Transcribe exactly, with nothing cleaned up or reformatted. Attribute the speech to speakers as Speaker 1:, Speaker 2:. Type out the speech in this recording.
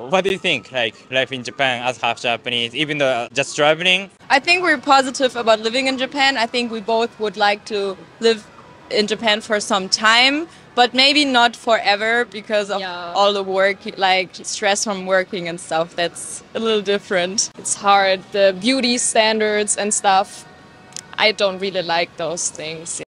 Speaker 1: what do you think? Like life in Japan as half Japanese, even though just traveling?
Speaker 2: I think we're positive about living in Japan. I think we both would like to live in Japan for some time, but maybe not forever because of
Speaker 3: Yeah.
Speaker 2: all the work, like stress from working and stuff. That's a little different.
Speaker 3: It's hard, the beauty standards and stuff. I don't really like those things.